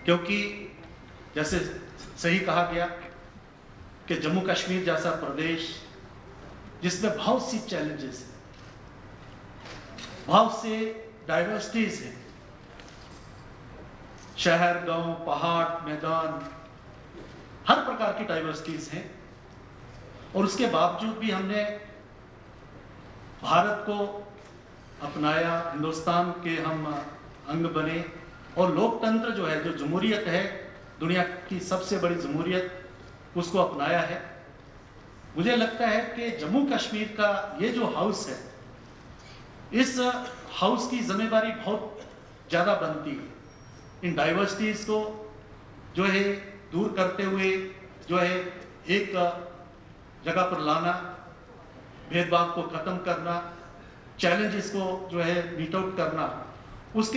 क्योंकि जैसे सही कहा गया कि जम्मू कश्मीर जैसा प्रदेश जिसमें बहुत सी चैलेंजेस हैं, बहुत से डाइवर्सिटीज हैं, शहर, गांव, पहाड़, मैदान, हर प्रकार की डाइवर्सिटीज हैं, और उसके बावजूद भी हमने भारत को अपनाया, हिंदुस्तान के हम अंग बने, और लोकतंत्र जो है, जो जमहूरियत है, दुनिया की सबसे बड़ी जमहूरियत, उसको अपनाया है। मुझे लगता है कि जम्मू कश्मीर का ये जो हाउस है, इस हाउस की जिम्मेदारी बहुत ज़्यादा बनती है इन डाइवर्सिटीज़ को जो है दूर करते हुए जो है एक जगह पर लाना, भेदभाव को ख़त्म करना, चैलेंजेस को जो है मीट आउट करना।